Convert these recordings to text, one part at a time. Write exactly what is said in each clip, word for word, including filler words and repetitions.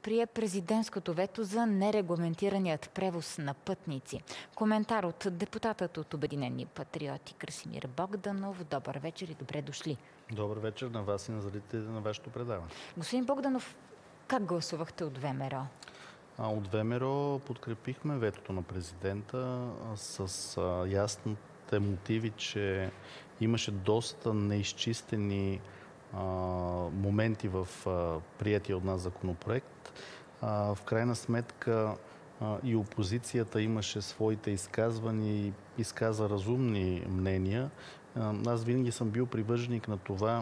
прие президентското вето за нерегламентираният превоз на пътници. Коментар от депутатът от Обединени патриоти Красимир Богданов. Добър вечер и добре дошли. Добър вечер на вас и на зрителите на вашето предаване. Господин Богданов, как гласувахте от ВМРО? А, от ВМРО подкрепихме ветото на президента с а, ясните мотиви, че имаше доста неизчистени а, моменти в а, приятия от нас законопроект. А, в крайна сметка а, и опозицията имаше своите изказвания и изказа разумни мнения. А, аз винаги съм бил привърженик на това,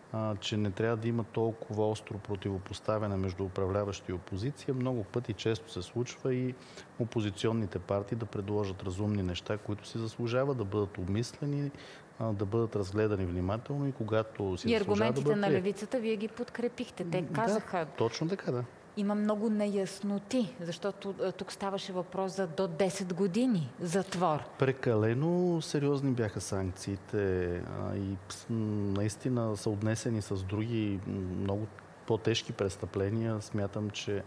че не трябва да има толкова остро противопоставяне между управляващи и опозиция. Много пъти често се случва и опозиционните партии да предложат разумни неща, които си заслужават да бъдат обмислени, да бъдат разгледани внимателно и когато си и заслужава да бъдат. И аргументите на левицата вие ги подкрепихте. Те казаха... Да, точно така, да. Има много неясноти, защото тук ставаше въпрос за до десет години затвор. Прекалено сериозни бяха санкциите и наистина са отнесени с други много по-тежки престъпления. Смятам, че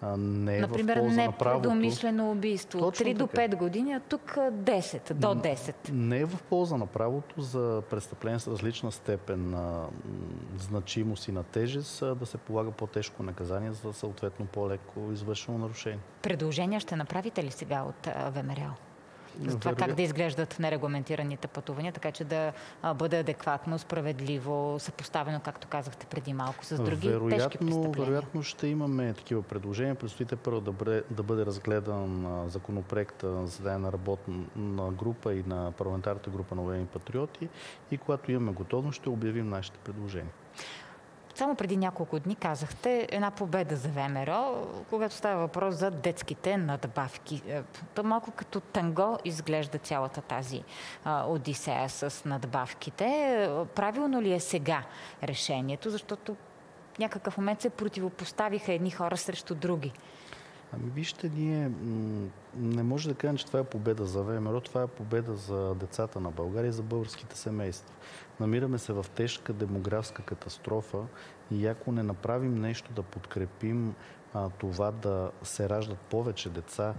не е Например, в полза не на правото. предумишлено убийство. От три до пет години, а тук десет, до десет. Не е в полза на правото за престъпление с различна степен на значимост и на тежест да се полага по-тежко наказание за съответно по-леко извършено нарушение. Предложения ще направите ли сега от ВМРО? За това Вероятно, как да изглеждат нерегламентираните пътувания, така че да бъде адекватно, справедливо, съпоставено, както казахте преди малко, с други вероятно, тежки престъпления. Вероятно ще имаме такива предложения. Предстоите първо да бъде, да бъде разгледан законопроекта на заседание на работна група и на парламентарната група на Обединени патриоти и когато имаме готовност, ще обявим нашите предложения. Само преди няколко дни казахте една победа за ВМРО, когато става въпрос за детските надбавки. То малко като танго изглежда цялата тази а, одисея с надбавките. Правилно ли е сега решението? Защото в някакъв момент се противопоставиха едни хора срещу други. Ами вижте, ние не може да кажем, че това е победа за ВМРО, това е победа за децата на България и за българските семейства. Намираме се в тежка демографска катастрофа и ако не направим нещо да подкрепим а, това да се раждат повече деца,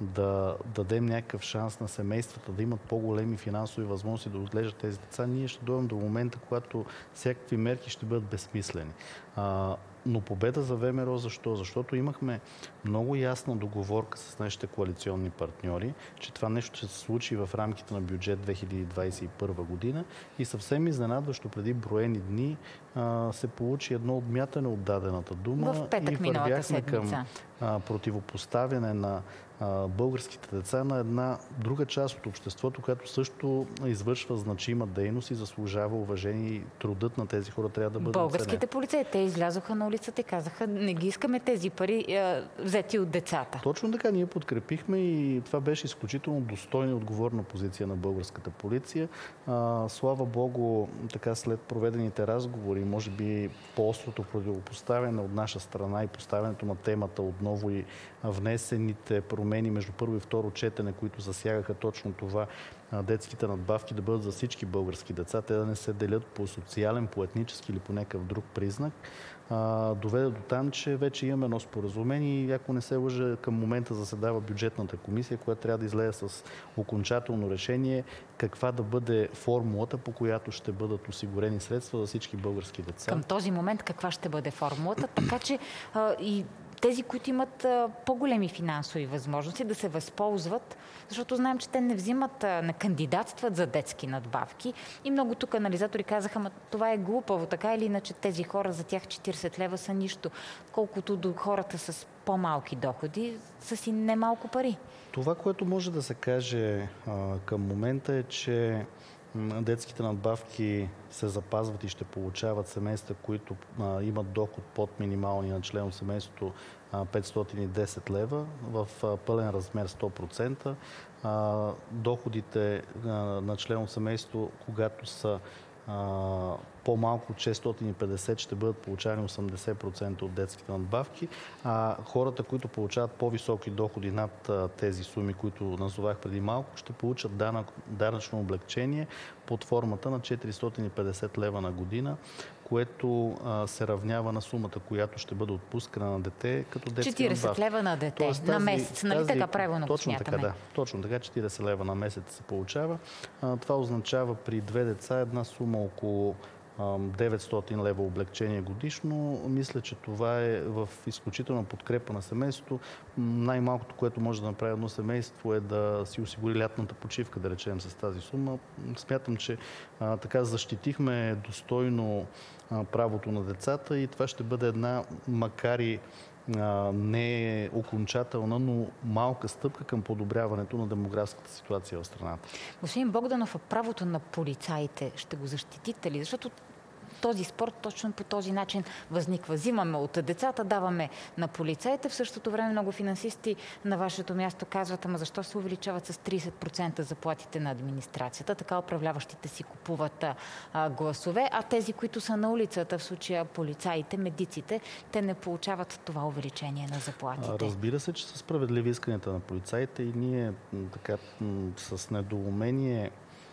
да дадем някакъв шанс на семействата да имат по-големи финансови възможности да отглеждат тези деца, ние ще дойдем до момента, когато всякакви мерки ще бъдат безсмислени. А, Но победа за ВМРО защо? Защото имахме много ясна договорка с нашите коалиционни партньори, че това нещо ще се случи в рамките на бюджет две хиляди двадесет и първа година и съвсем изненадващо преди броени дни а, се получи едно отмятане от дадената дума в петък, и вървяхме към а, противопоставяне на а, българските деца на една друга част от обществото, която също извършва значима дейност и заслужава уважение и трудът на тези хора трябва да бъде Българските оценен. полицаи, те излязоха на улицата и казаха, не ги искаме тези пари а, взети от децата. Точно така, ние подкрепихме и това беше изключително достойна и отговорна позиция на българската полиция. А, слава Богу, така след проведените разговори, може би по-острото противопоставяне от наша страна и поставянето на темата отново и внесените промени между първо и второ четене, които засягаха точно това, детските надбавки да бъдат за всички български деца, те да не се делят по социален, по етнически или по някакъв друг признак, доведе до там, че вече имаме едно споразумение и ако не се лъжа, към момента заседава бюджетната комисия, която трябва да излезе с окончателно решение каква да бъде формулата, по която ще бъдат осигурени средства за всички български деца. Към този момент каква ще бъде формулата, така че а, и тези, които имат по-големи финансови възможности да се възползват, защото знаем, че те не взимат, не кандидатстват за детски надбавки. И много тук анализатори казаха, ма това е глупаво, така или иначе тези хора, за тях четиридесет лева са нищо. Колкото до хората с по-малки доходи, са си немалко пари. Това, което може да се каже а, към момента е, че детските надбавки се запазват и ще получават семейства, които а, имат доход под минималния на член от семейството а, петстотин и десет лева в а, пълен размер сто процента. А, доходите а, на член от семейството, когато са а, по-малко от шестстотин и петдесет ще бъдат получавани осемдесет процента от детските надбавки, а хората, които получават по-високи доходи над тези суми, които назовах преди малко, ще получат данък, данъчно облегчение под формата на четиристотин и петдесет лева на година, което а, се равнява на сумата, която ще бъде отпускана на дете като детски надбавки. четиридесет лева на дете. Тоест, тази, на месец, нали тази, така правилно го смятаме? Така, да, точно така, четиридесет лева на месец се получава. А, това означава при две деца една сума около деветстотин лева облегчение годишно. Мисля, че това е в изключителна подкрепа на семейството. Най-малкото, което може да направи едно семейство, е да си осигури лятната почивка, да речем, с тази сума. Смятам, че а, така защитихме достойно а, правото на децата и това ще бъде една, макар и а, не е окончателна, но малка стъпка към подобряването на демографската ситуация в страната. Господин Богданов, правото на полицаите ще го защитите ли? Защото този спорт точно по този начин възниква. Взимаме от децата, даваме на полицаите. В същото време много финансисти на вашето място казват, ама защо се увеличават с тридесет процента заплатите на администрацията? Така управляващите си купуват а, гласове, а тези, които са на улицата, в случая полицаите, медиците, те не получават това увеличение на заплатите. Разбира се, че са справедливи исканията на полицаите и ние така с недоумение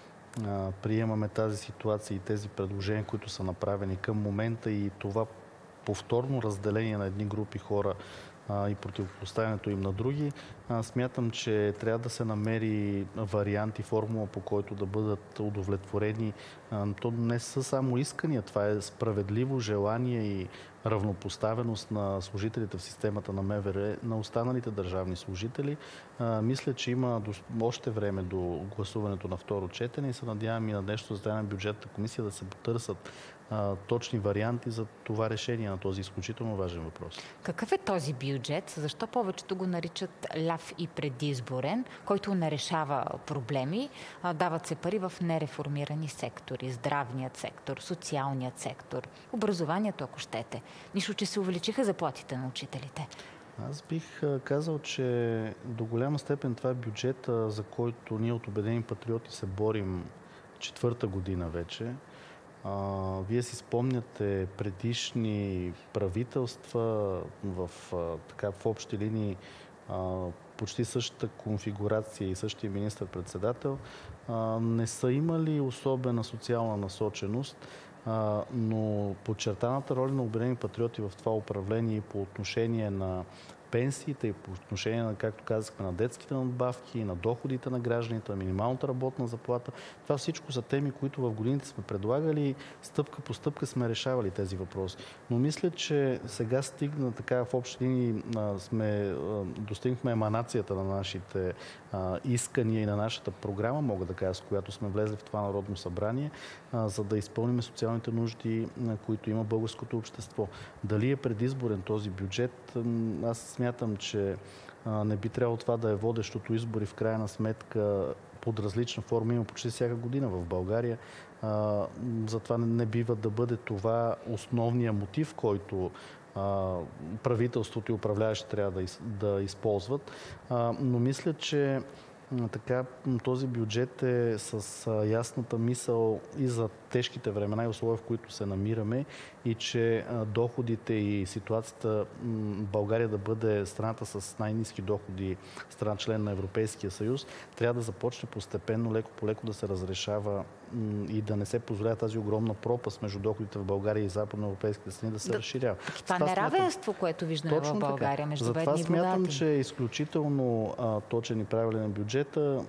приемаме тази ситуация и тези предложения, които са направени към момента и това повторно разделение на едни групи хора а, и противопоставянето им на други. А, смятам, че трябва да се намери вариант и формула, по който да бъдат удовлетворени. А, то не са само искания, това е справедливо желание и равнопоставеност на служителите в системата на МВР, на останалите държавни служители. А, мисля, че има до, още време до гласуването на второ четене и се надявам и на днешното заседание на бюджетната комисия да се потърсят а, точни варианти за това решение на този изключително важен въпрос. Какъв е този бюджет? Защо повечето го наричат ляв и предизборен, който не решава проблеми? А, дават се пари в нереформирани сектори. Здравният сектор, социалният сектор, образованието, ако щете. Нищо, че се увеличиха заплатите на учителите. Аз бих казал, че до голяма степен това е бюджет, за който ние от Обединени патриоти се борим четвърта година вече. А, вие си спомняте предишни правителства в, така, в общи линии а, почти същата конфигурация и същия министър-председател а, не са имали особена социална насоченост. Uh, но подчертаната роля на Обединени патриоти в това управление по отношение на пенсиите и по отношение на, както казахме, на детските надбавки, на доходите на гражданите, на минималната работна заплата. Това всичко са теми, които в годините сме предлагали, стъпка по стъпка сме решавали тези въпроси. Но мисля, че сега стигна така в общи линии сме достигнахме еманацията на нашите а, искания и на нашата програма, мога да кажа, с която сме влезли в това Народно събрание, а, за да изпълним социалните нужди, на които има българското общество. Дали е предизборен този бюджет? Аз смятам, че а, не би трябвало това да е водещото избори. В крайна сметка под различна форма има почти всяка година в България. А, затова не бива да бъде това основния мотив, който а, правителството и управляващи трябва да, из, да използват. А, но мисля, че така, този бюджет е с а, ясната мисъл и за тежките времена и условия, в които се намираме и че а, доходите и ситуацията м, България да бъде страната с най-ниски доходи, страна член на Европейския съюз, трябва да започне постепенно, леко по леко да се разрешава м, и да не се позволява тази огромна пропаст между доходите в България и западноевропейските страни да се да, разширява. Това неравенство, смятам, което виждаме в България така, между бедни и богати. Затова смятам, че е изключително а, точен и правилен бюджета.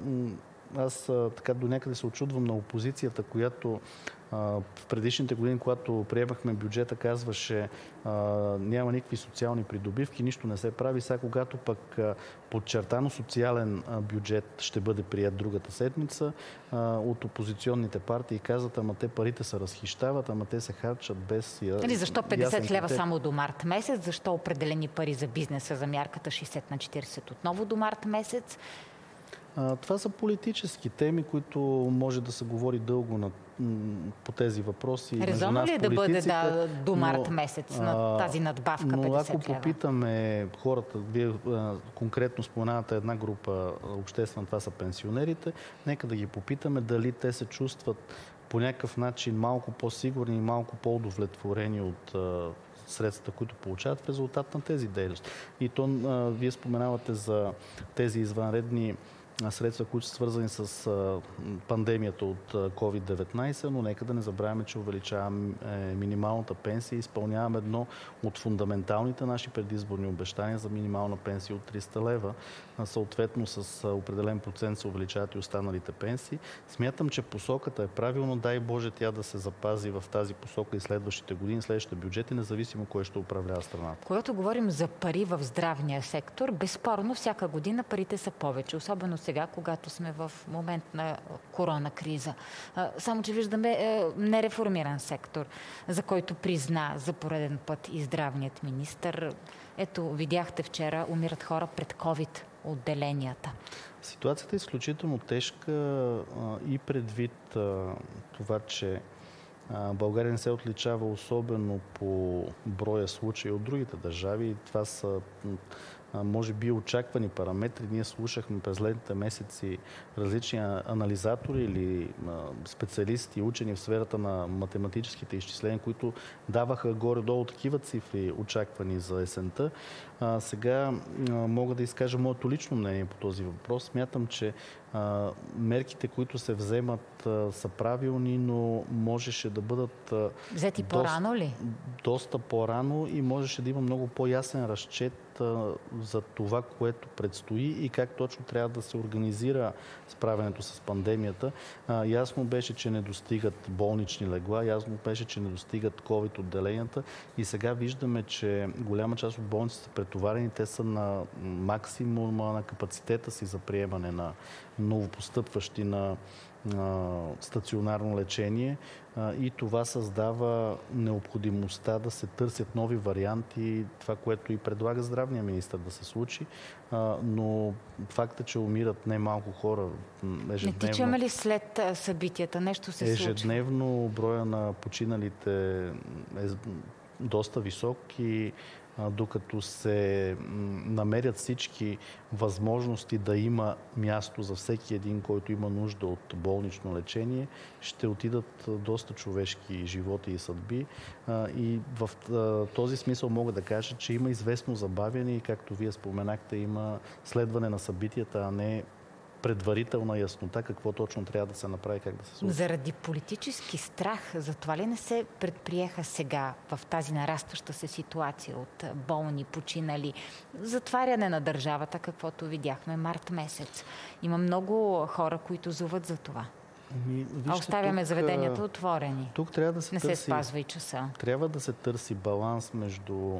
Аз а, така до някъде се очудвам на опозицията, която а, в предишните години, когато приемахме бюджета, казваше а, няма никакви социални придобивки, нищо не се прави. Сега, когато пък а, подчертано социален а, бюджет ще бъде прият другата седмица, а, от опозиционните партии казват, ама те парите се разхищават, ама те се харчат без я... Нали, защо петдесет лева само до март месец? Защо определени пари за бизнеса, за мярката шейсет на четирийсет отново до март месец? Това са политически теми, които може да се говори дълго на, по тези въпроси. Резонно ли е да бъде да, до март месец на тази надбавка но петдесет ако лева? попитаме хората, вие конкретно споменавате една група обществена, това са пенсионерите, нека да ги попитаме дали те се чувстват по някакъв начин малко по-сигурни и малко по-удовлетворени от средствата, които получават в резултат на тези дейности. И то, а, вие споменавате за тези извънредни средства, които са свързани с а, пандемията от ковид деветнайсет, но нека да не забравяме, че увеличаваме е, минималната пенсия и изпълняваме едно от фундаменталните наши предизборни обещания за минимална пенсия от триста лева. А, съответно с а, определен процент се увеличават и останалите пенсии. Смятам, че посоката е правилно. Дай Боже тя да се запази в тази посока и следващите години, следващите бюджети, независимо кой ще управлява страната. Когато говорим за пари в здравния сектор, безспорно всяка година парите са повече, особено сега, когато сме в момент на корона криза. Само, че виждаме нереформиран сектор, за който призна за пореден път и здравният министър. Ето, видяхте вчера, умират хора пред ковид отделенията. Ситуацията е изключително тежка и предвид това, че България не се отличава особено по броя случаи от другите държави. Това са може би очаквани параметри. Ние слушахме през следните месеци различни анализатори или специалисти, учени в сферата на математическите изчисления, които даваха горе-долу такива цифри очаквани за есента. А, сега а, мога да изкажа моето лично мнение по този въпрос. Смятам, че а, мерките, които се вземат, а, са правилни, но можеше да бъдат а, взети по-рано ли? Доста по-рано и можеше да има много по-ясен разчет а, за това, което предстои и как точно трябва да се организира справянето с пандемията. А, ясно беше, че не достигат болнични легла, ясно беше, че не достигат ковид отделенията и сега виждаме, че голяма част от болниците са претоварени, те са на максимума на капацитета си за приемане на новопостъпващи на стационарно лечение и това създава необходимостта да се търсят нови варианти, това, което и предлага здравния министър да се случи, но факта, че умират немалко хора ежедневно... Не тичаме ли след събитията? Нещо се случва? Ежедневно броя на починалите е доста висок и докато се намерят всички възможности да има място за всеки един, който има нужда от болнично лечение, ще отидат доста човешки животи и съдби. И в този смисъл мога да кажа, че има известно забавяне и, както вие споменахте, има следване на събитията, а не предварителна яснота какво точно трябва да се направи, как да се случи. Заради политически страх, за това ли не се предприеха сега в тази нарастваща се ситуация от болни, починали, затваряне на държавата, каквото видяхме март месец? Има много хора, които зоват за това. Ми, вижте, а оставяме тук, заведенията отворени. Тук трябва да се не търси, се спазва и часа. Трябва да се търси баланс между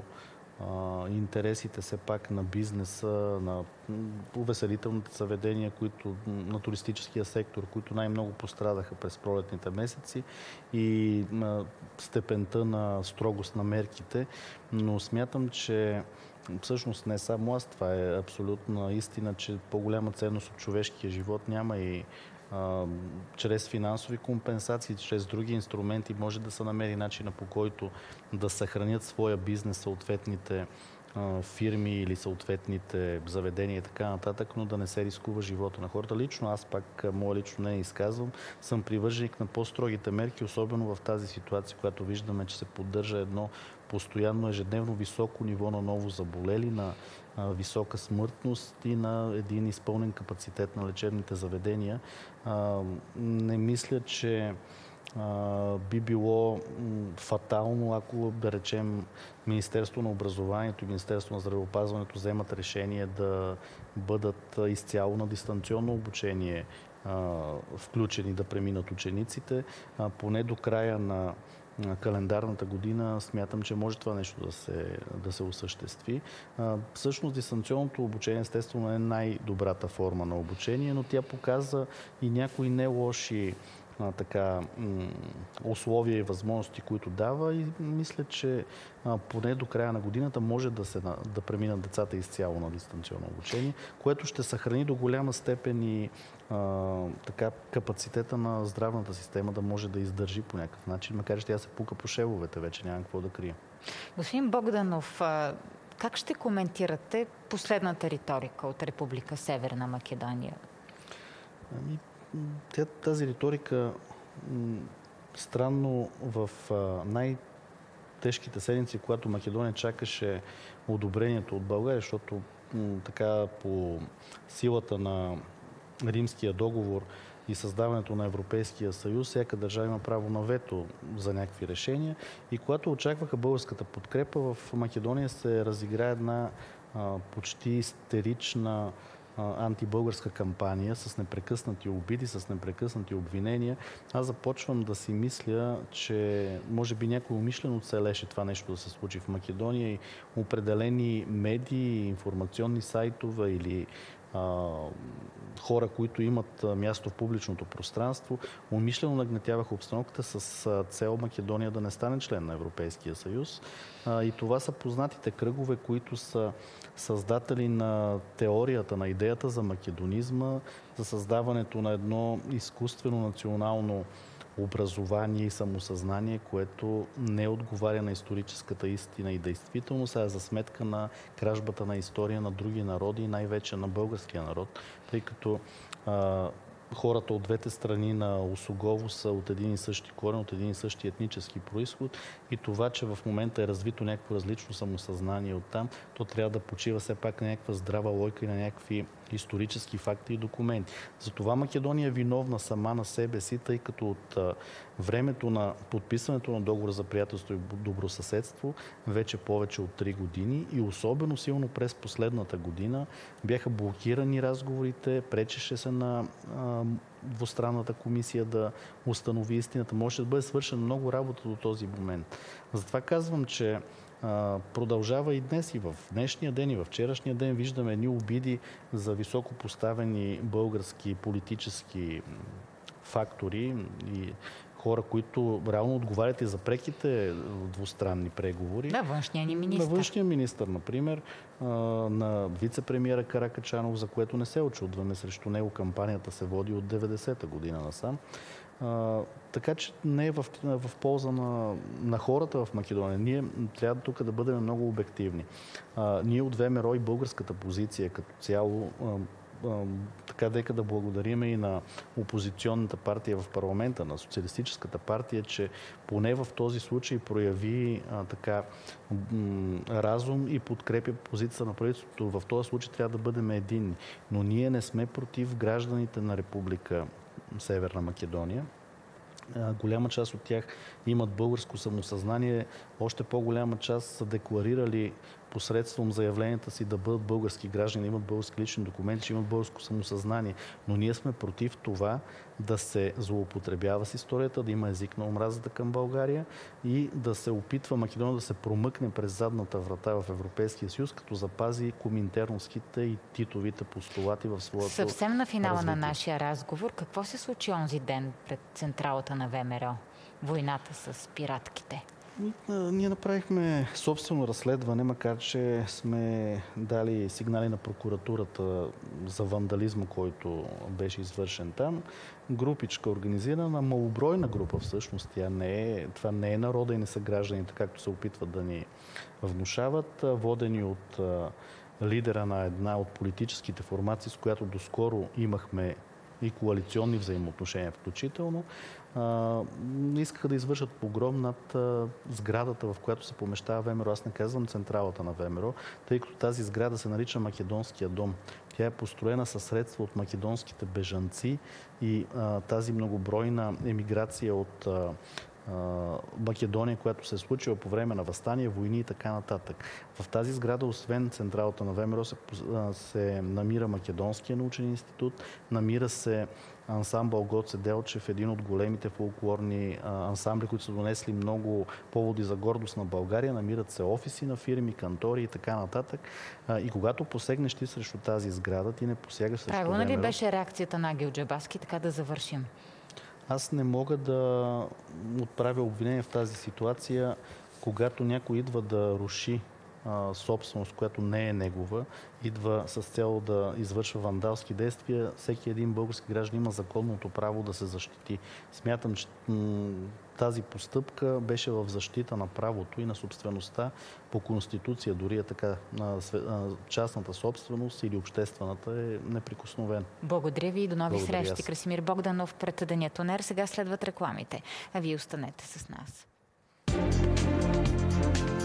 интересите все пак на бизнеса, на увеселителните заведения, които, на туристическия сектор, които най-много пострадаха през пролетните месеци и на степента на строгост на мерките. Но смятам, че всъщност не само аз, това е абсолютна истина, че по-голяма ценност от човешкия живот няма и а, чрез финансови компенсации, чрез други инструменти може да се намери начина, по който да съхранят своя бизнес съответните а, фирми или съответните заведения и така нататък, но да не се рискува живота на хората. Лично аз пак, мое лично не изказвам, съм привърженик на по-строгите мерки, особено в тази ситуация, която виждаме, че се поддържа едно постоянно ежедневно високо ниво на ново заболели, на а, висока смъртност и на един изпълнен капацитет на лечебните заведения. А, не мисля, че а, би било фатално, ако, да речем, Министерство на образованието и Министерство на здравеопазването вземат решение да бъдат изцяло на дистанционно обучение а, включени да преминат учениците. А, поне до края на календарната година смятам, че може това нещо да се, да се осъществи. А, всъщност дистанционното обучение естествено е най-добрата форма на обучение, но тя показа и някои не лоши а, така, м- условия и възможности, които дава и мисля, че а, поне до края на годината може да, се, да преминат децата изцяло на дистанционно обучение, което ще съхрани до голяма степен и а, така, капацитета на здравната система да може да издържи по някакъв начин, макар че тя се пука по шевовете, вече няма какво да крие. Господин Богданов, как ще коментирате последната риторика от Република Северна Македония? Ами, тази риторика странно в най- тежките седмици, когато Македония чакаше одобрението от България, защото м, така по силата на Римския договор и създаването на Европейския съюз, всяка държава има право на вето за някакви решения. И когато очакваха българската подкрепа, в Македония се разигра една а, почти истерична антибългарска кампания с непрекъснати обиди, с непрекъснати обвинения. Аз започвам да си мисля, че може би някой умишлено целеше това нещо да се случи в Македония и определени медии, информационни сайтове или а, хора, които имат място в публичното пространство, умишлено нагнетяваха обстановката с цел Македония да не стане член на Европейския съюз. А, и това са познатите кръгове, които са създатели на теорията, на идеята за македонизма, за създаването на едно изкуствено национално образование и самосъзнание, което не отговаря на историческата истина и действителност, а е за сметка на кражбата на история на други народи и най-вече на българския народ, тъй като а, хората от двете страни на Осогово са от един и същи корен, от един и същи етнически происход и това, че в момента е развито някакво различно самосъзнание оттам, то трябва да почива все пак на някаква здрава логика и на някакви исторически факти и документи. Затова Македония е виновна сама на себе си, тъй като от а, времето на подписването на договора за приятелство и добросъседство вече повече от три години и особено силно през последната година бяха блокирани разговорите, пречеше се на а, двустранната комисия да установи истината. Може да бъде свършена много работа до този момент. Затова казвам, че продължава и днес, и в днешния ден, и в вчерашния ден виждаме едни обиди за високо поставени български политически фактори и хора, които реално отговарят и за преките двустранни преговори. На външния ни министър. На външния министър, например, на вице-премиера Каракачанов, за което не се очудваме. Срещу него кампанията се води от деветдесета година насам. А, така че не е в, в полза на, на хората в Македония. Ние трябва тук да бъдем много обективни. А, ние от ВМРО и българската позиция като цяло а, а, така дека да благодарим и на опозиционната партия в парламента, на социалистическата партия, че поне в този случай прояви а, така м, разум и подкрепя позицията на правителството. В този случай трябва да бъдем единни. Но ние не сме против гражданите на Република Северна Македония. Голяма част от тях имат българско самосъзнание, още по-голяма част са декларирали посредством заявленията си да бъдат български граждани, да имат български лични документи, че имат българско самосъзнание. Но ние сме против това да се злоупотребява с историята, да има език на омразата към България и да се опитва Македония да се промъкне през задната врата в Европейския съюз, като запази коминтерновските и титовите постулати в своето Съвсем на финала развитие. на нашия разговор, какво се случи онзи ден пред централата на ВМРО? Войната с пиратките. Ние направихме собствено разследване, макар че сме дали сигнали на прокуратурата за вандализма, който беше извършен там. Групичка организирана, малобройна група всъщност. Тя не е, това не е народа и не са гражданите, както се опитват да ни внушават, водени от лидера на една от политическите формации, с която доскоро имахме и коалиционни взаимоотношения включително. Uh, искаха да извършат погром над uh, сградата, в която се помещава ВМРО. Аз не казвам централата на ВМРО, тъй като тази сграда се нарича Македонския дом. Тя е построена със средства от македонските бежанци и uh, тази многобройна емиграция от uh, Македония, която се е случила по време на възстания, войни и така нататък. В тази сграда, освен централата на ВМРО, се, се намира Македонския научен институт, намира се ансамбъл Гоце Делчев, един от големите фолклорни ансамбли, които са донесли много поводи за гордост на България, намират се офиси на фирми, кантори и така нататък. И когато посегнеш ти срещу тази сграда, ти не посягаш срещу ВМРО. Правилно ли беше реакцията на Ангел Джамбазки, така да завършим? Аз не мога да отправя обвинение в тази ситуация, когато някой идва да руши а, собственост, която не е негова, идва с цел да извършва вандалски действия. Всеки един български граждан има законното право да се защити. Смятам, че тази постъпка беше в защита на правото и на собствеността по Конституция. Дори е така, на частната собственост или обществената е неприкосновена. Благодаря ви и до нови Благодаря срещи. аз. Красимир Богданов, пред Деня Тонер. Сега следват рекламите. А вие останете с нас.